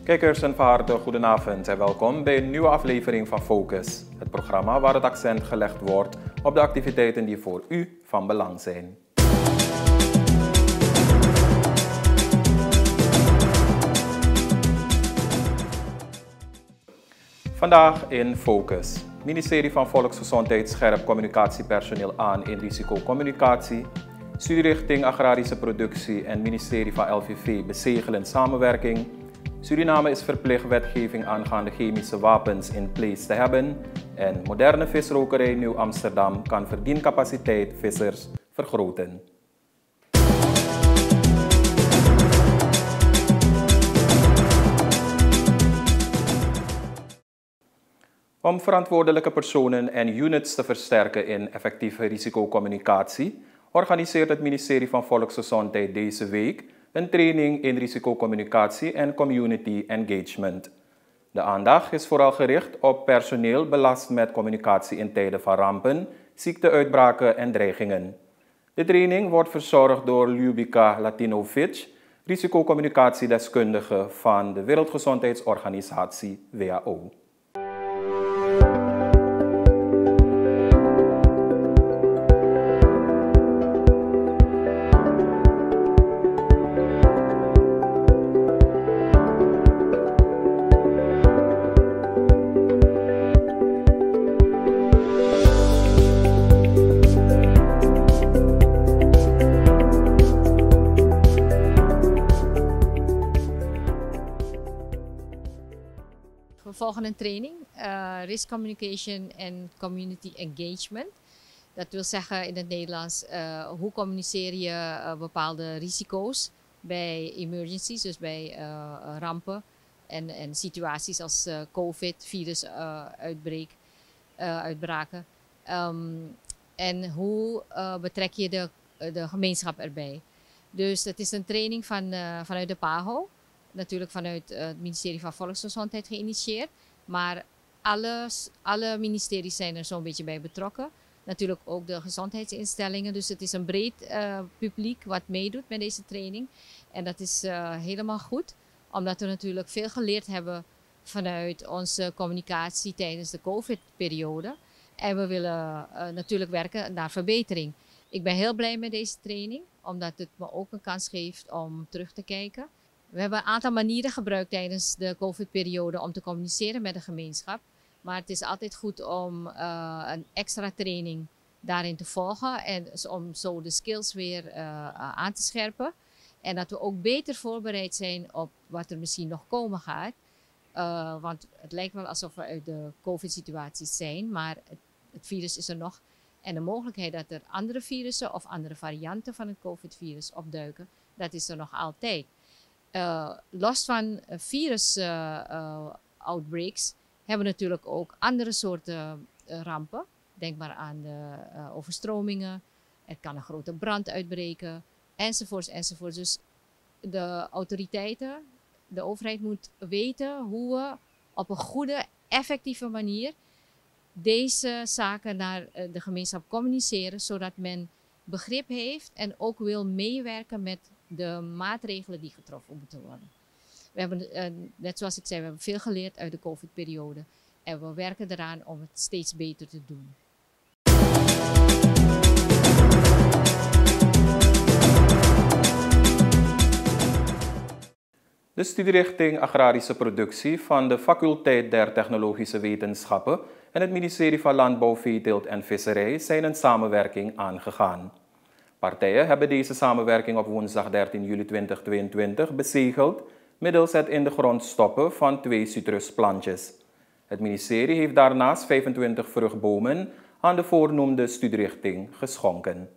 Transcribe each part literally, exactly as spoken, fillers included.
Kijkers, een van harte goedenavond en welkom bij een nieuwe aflevering van Focus. Het programma waar het accent gelegd wordt op de activiteiten die voor u van belang zijn. Vandaag in Focus. Het ministerie van Volksgezondheid scherpt communicatiepersoneel aan in risicocommunicatie. Studierichting Agrarische Productie en ministerie van L V V bezegelen samenwerking. Suriname is verplicht wetgeving aangaande chemische wapens in place te hebben. En moderne visrokerij Nieuw Amsterdam kan verdiencapaciteit vissers vergroten. Om verantwoordelijke personen en units te versterken in effectieve risicocommunicatie, organiseert het ministerie van Volksgezondheid deze week een training in risicocommunicatie en community engagement. De aandacht is vooral gericht op personeel belast met communicatie in tijden van rampen, ziekteuitbraken en dreigingen. De training wordt verzorgd door Ljubika Latinovic, risicocommunicatiedeskundige van de Wereldgezondheidsorganisatie W H O. We volgen een training, uh, Risk Communication en Community Engagement. Dat wil zeggen in het Nederlands, uh, hoe communiceer je uh, bepaalde risico's bij emergencies, dus bij uh, rampen en, en situaties als uh, COVID, virus uh, uitbreek, uh, uitbraken. Um, en hoe uh, betrek je de, de gemeenschap erbij. Dus het is een training van, uh, vanuit de P A H O. Natuurlijk vanuit uh, het ministerie van Volksgezondheid geïnitieerd. Maar alles, alle ministeries zijn er zo'n beetje bij betrokken. Natuurlijk ook de gezondheidsinstellingen. Dus het is een breed uh, publiek wat meedoet met deze training. En dat is uh, helemaal goed. Omdat we natuurlijk veel geleerd hebben vanuit onze communicatie tijdens de COVID-periode. En we willen uh, natuurlijk werken naar verbetering. Ik ben heel blij met deze training. Omdat het me ook een kans geeft om terug te kijken. We hebben een aantal manieren gebruikt tijdens de COVID-periode om te communiceren met de gemeenschap. Maar het is altijd goed om uh, een extra training daarin te volgen en om zo de skills weer uh, aan te scherpen. En dat we ook beter voorbereid zijn op wat er misschien nog komen gaat. Uh, want het lijkt wel alsof we uit de COVID-situaties zijn, maar het, het virus is er nog. En de mogelijkheid dat er andere virussen of andere varianten van het COVID-virus opduiken, dat is er nog altijd. Uh, los van virus uh, uh, outbreaks hebben we natuurlijk ook andere soorten uh, rampen. Denk maar aan de uh, overstromingen. Er kan een grote brand uitbreken, enzovoorts, enzovoorts. Dus de autoriteiten, de overheid moet weten hoe we op een goede, effectieve manier deze zaken naar uh, de gemeenschap communiceren, zodat men begrip heeft en ook wil meewerken met de maatregelen die getroffen moeten worden. We hebben, uh, net zoals ik zei, we hebben veel geleerd uit de COVID-periode. En we werken eraan om het steeds beter te doen. De studierichting Agrarische Productie van de Faculteit der Technologische Wetenschappen en het ministerie van Landbouw, Veeteelt en Visserij zijn een samenwerking aangegaan. Partijen hebben deze samenwerking op woensdag dertien juli tweeduizend tweeëntwintig bezegeld middels het in de grond stoppen van twee citrusplantjes. Het ministerie heeft daarnaast vijfentwintig vruchtbomen aan de voornoemde studierichting geschonken.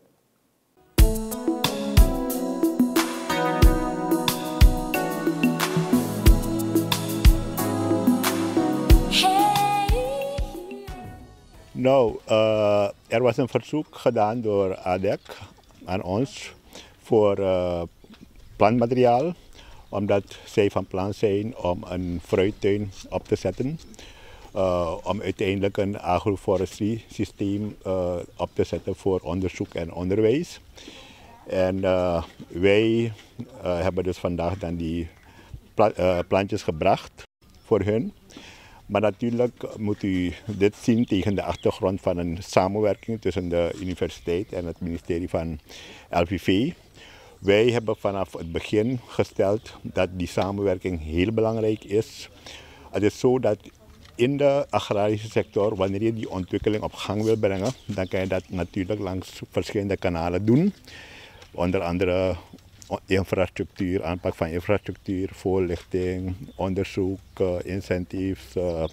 Nou, uh, er was een verzoek gedaan door A D E C aan ons voor uh, plantmateriaal, omdat zij van plan zijn om een fruittuin op te zetten, uh, om uiteindelijk een agroforestry systeem uh, op te zetten voor onderzoek en onderwijs. En uh, wij uh, hebben dus vandaag dan die pla uh, plantjes gebracht voor hun. Maar natuurlijk moet u dit zien tegen de achtergrond van een samenwerking tussen de universiteit en het ministerie van L V V. Wij hebben vanaf het begin gesteld dat die samenwerking heel belangrijk is. Het is zo dat in de agrarische sector, wanneer je die ontwikkeling op gang wil brengen, dan kan je dat natuurlijk langs verschillende kanalen doen. Onder andere infrastructuur, aanpak van infrastructuur, voorlichting, onderzoek, uh, incentives, uh,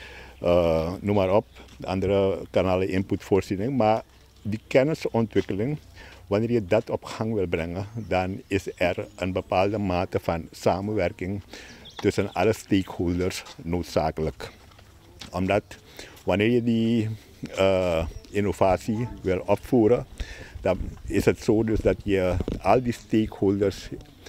uh, noem maar op. Andere kanalen, inputvoorziening. Maar die kennisontwikkeling, wanneer je dat op gang wil brengen, dan is er een bepaalde mate van samenwerking tussen alle stakeholders noodzakelijk. Omdat wanneer je die uh, innovatie wil opvoeren, dan is het zo dus dat je al die stakeholders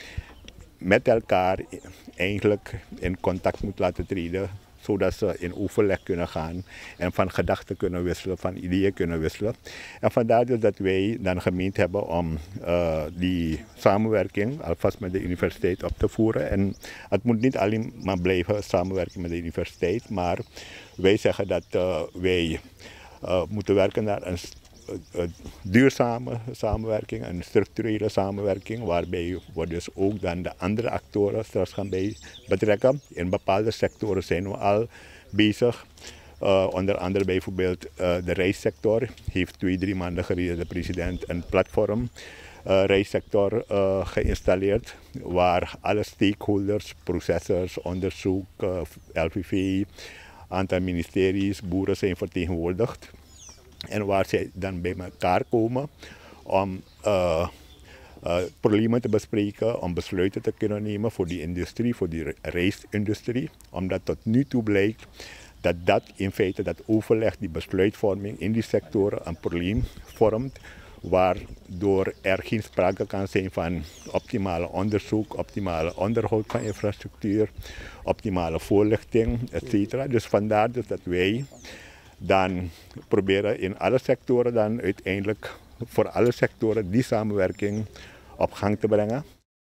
met elkaar eigenlijk in contact moet laten treden, zodat ze in overleg kunnen gaan en van gedachten kunnen wisselen, van ideeën kunnen wisselen. En vandaar dus dat wij dan gemeend hebben om uh, die samenwerking alvast met de universiteit op te voeren. En het moet niet alleen maar blijven samenwerken met de universiteit, maar wij zeggen dat uh, wij uh, moeten werken naar een Een duurzame samenwerking, een structurele samenwerking, waarbij we dus ook dan de andere actoren straks gaan bij betrekken. In bepaalde sectoren zijn we al bezig. Uh, onder andere bijvoorbeeld uh, de reissector heeft twee, drie maanden geleden de president een platform uh, reissector uh, geïnstalleerd, waar alle stakeholders, processors, onderzoek, uh, L V V, aantal ministeries, boeren zijn vertegenwoordigd. En waar zij dan bij elkaar komen om uh, uh, problemen te bespreken, om besluiten te kunnen nemen voor die industrie, voor die reisindustrie. Omdat tot nu toe blijkt dat dat in feite, dat overleg, die besluitvorming in die sectoren een probleem vormt, waardoor er geen sprake kan zijn van optimale onderzoek, optimale onderhoud van infrastructuur, optimale voorlichting, et cetera. Dus vandaar dus dat wij dan proberen in alle sectoren dan uiteindelijk voor alle sectoren die samenwerking op gang te brengen.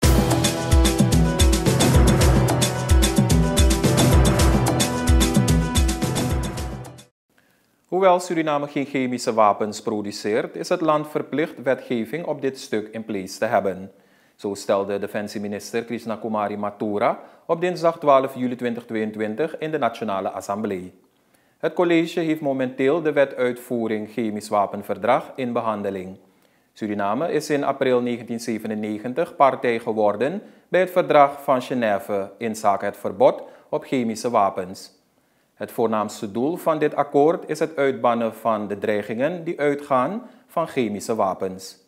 Hoewel Suriname geen chemische wapens produceert, is het land verplicht wetgeving op dit stuk in place te hebben. Zo stelde defensieminister Krishna Kumari Mathura op dinsdag twaalf juli tweeduizend tweeëntwintig in de Nationale Assemblée. Het college heeft momenteel de wetuitvoering chemisch wapenverdrag in behandeling. Suriname is in april negentien zevenennegentig partij geworden bij het verdrag van Genève inzake het verbod op chemische wapens. Het voornaamste doel van dit akkoord is het uitbannen van de dreigingen die uitgaan van chemische wapens.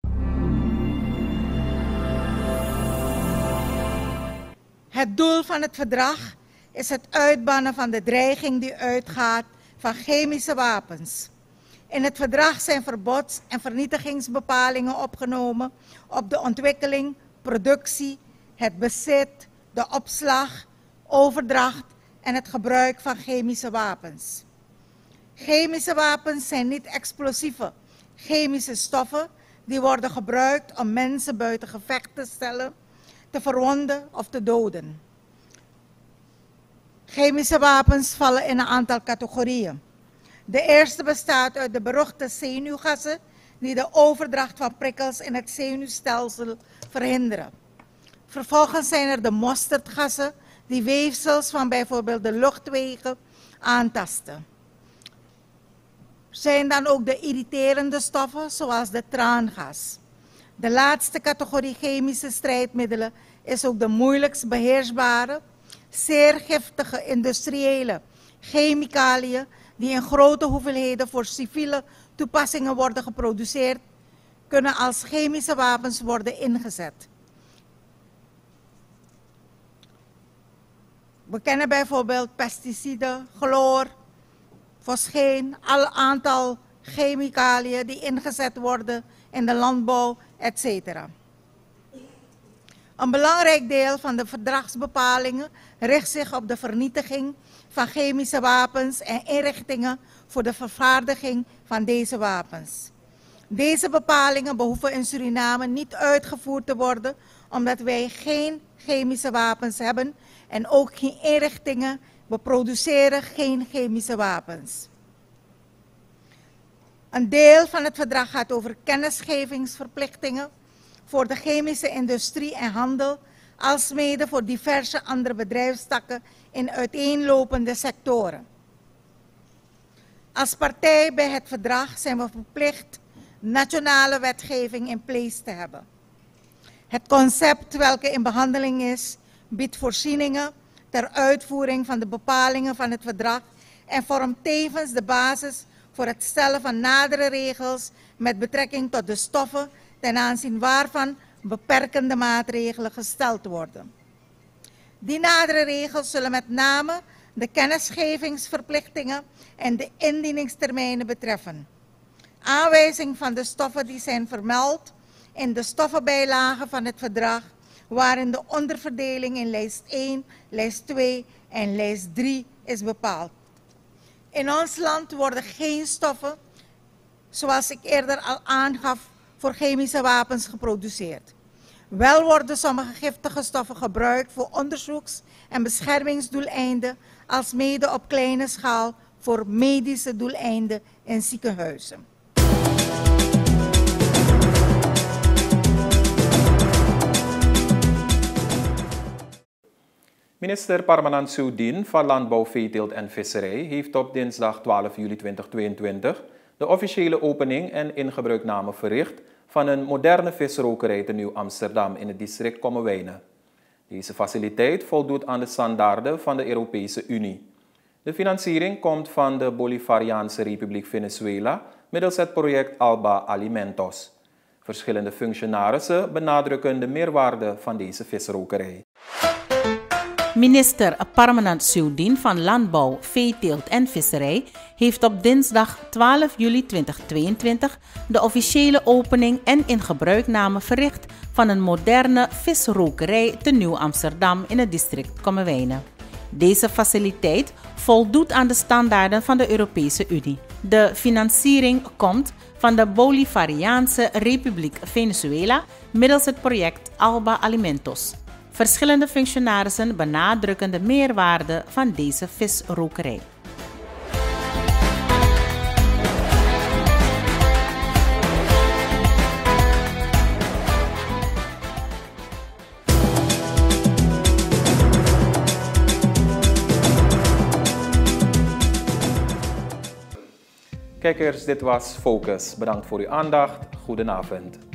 Het doel van het verdrag is het uitbannen van de dreiging die uitgaat van chemische wapens. In het verdrag zijn verbods- en vernietigingsbepalingen opgenomen op de ontwikkeling, productie, het bezit, de opslag, overdracht en het gebruik van chemische wapens. Chemische wapens zijn niet explosieve chemische stoffen die worden gebruikt om mensen buiten gevecht te stellen, te verwonden of te doden. Chemische wapens vallen in een aantal categorieën. De eerste bestaat uit de beruchte zenuwgassen die de overdracht van prikkels in het zenuwstelsel verhinderen. Vervolgens zijn er de mosterdgassen die weefsels van bijvoorbeeld de luchtwegen aantasten. Er zijn dan ook de irriterende stoffen zoals de traangas. De laatste categorie chemische strijdmiddelen is ook de moeilijkst beheersbare, zeer giftige industriële chemicaliën die in grote hoeveelheden voor civiele toepassingen worden geproduceerd, kunnen als chemische wapens worden ingezet. We kennen bijvoorbeeld pesticiden, chloor, fosgeen, al aantal chemicaliën die ingezet worden in de landbouw, et cetera. Een belangrijk deel van de verdragsbepalingen richt zich op de vernietiging van chemische wapens en inrichtingen voor de vervaardiging van deze wapens. Deze bepalingen behoeven in Suriname niet uitgevoerd te worden, omdat wij geen chemische wapens hebben en ook geen inrichtingen. We produceren geen chemische wapens. Een deel van het verdrag gaat over kennisgevingsverplichtingen voor de chemische industrie en handel, alsmede voor diverse andere bedrijfstakken in uiteenlopende sectoren. Als partij bij het verdrag zijn we verplicht nationale wetgeving in place te hebben. Het concept welke in behandeling is, biedt voorzieningen ter uitvoering van de bepalingen van het verdrag en vormt tevens de basis voor het stellen van nadere regels met betrekking tot de stoffen ten aanzien waarvan beperkende maatregelen gesteld worden. Die nadere regels zullen met name de kennisgevingsverplichtingen en de indieningstermijnen betreffen. Aanwijzing van de stoffen die zijn vermeld in de stoffenbijlagen van het verdrag, waarin de onderverdeling in lijst één, lijst twee en lijst drie is bepaald. In ons land worden geen stoffen, zoals ik eerder al aangaf, voor chemische wapens geproduceerd. Wel worden sommige giftige stoffen gebruikt voor onderzoeks- en beschermingsdoeleinden, alsmede op kleine schaal voor medische doeleinden in ziekenhuizen. Minister Parmanand Soudien van Landbouw, Veeteelt en Visserij heeft op dinsdag twaalf juli tweeduizend tweeëntwintig de officiële opening en ingebruikname verricht van een moderne visrokerij te Nieuw-Amsterdam in het district Kommerwijnen. Deze faciliteit voldoet aan de standaarden van de Europese Unie. De financiering komt van de Bolivariaanse Republiek Venezuela middels het project Alba Alimentos. Verschillende functionarissen benadrukken de meerwaarde van deze visrokerij. Minister Parmanand Soudien van Landbouw, Veeteelt en Visserij heeft op dinsdag twaalf juli tweeduizend tweeëntwintig de officiële opening en ingebruikname verricht van een moderne visrokerij te Nieuw-Amsterdam in het district Kommerwijnen. Deze faciliteit voldoet aan de standaarden van de Europese Unie. De financiering komt van de Bolivariaanse Republiek Venezuela middels het project Alba Alimentos. Verschillende functionarissen benadrukken de meerwaarde van deze visrokerij. Kijkers, dit was Focus. Bedankt voor uw aandacht. Goedenavond.